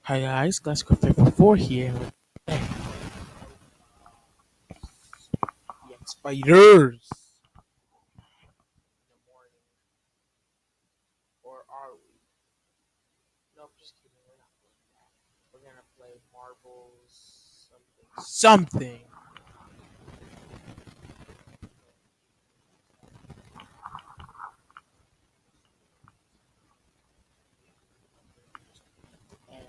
Hi guys, Glasgow 54 here. Hey, yeah, spiders. In the morning, or are we? Nope, just kidding. We're not doing that. We're gonna play marbles, something. And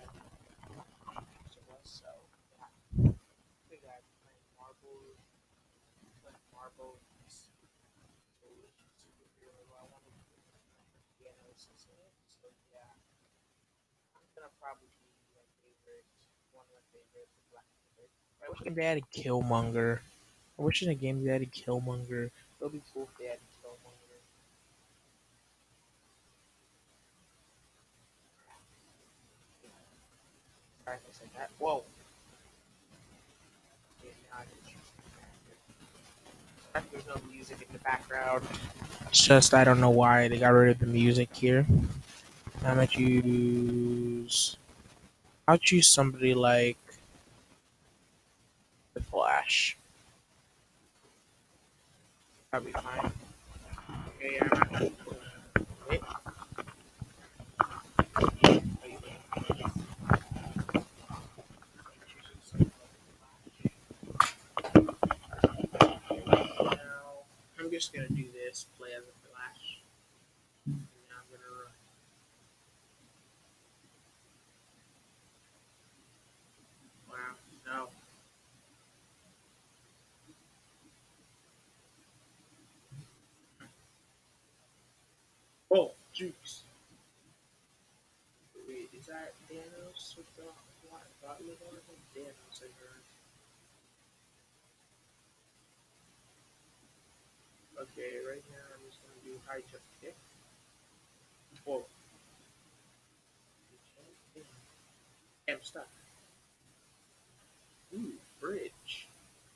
so yeah, we got playing marbles, playing marbles. So we should superhero. I want to do pianos, isn't it? So yeah, I'm gonna probably be my favorite, one of my favorites, the Black Panther. I wish they added Killmonger. I wish in a game they added Killmonger. It would be cool if they added Killmonger. Alright, I said that. Whoa. Okay, now I can choose the character. There's no music in the background. It's just I don't know why they got rid of the music here. I'm gonna choose. I'll choose somebody like the Flash. That'll be fine. Okay, I'm actually wait. Now I'm just gonna do this. Play as a Flash. And now I'm gonna run. Wow. No. Oh, Jukes. Wait, is that Thanos with the what? Gauntlet on him? Thanos, I heard. Okay, right now I'm just gonna do high jump kick. Whoa. I'm stuck. Ooh, bridge.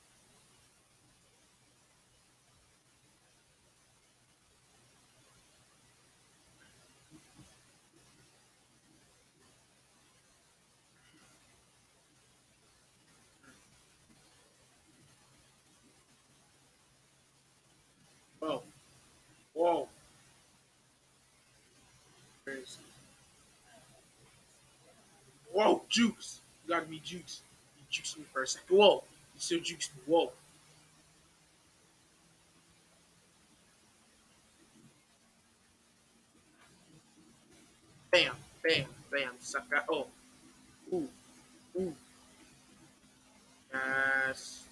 Whoa. Whoa. Where is he? Whoa, Jukes. You gotta be Jukes. You jukes me for a second. Whoa. You still jukes me. Whoa. Bam. Bam. Bam. Sucker. Oh. Ooh. Ooh. Yes.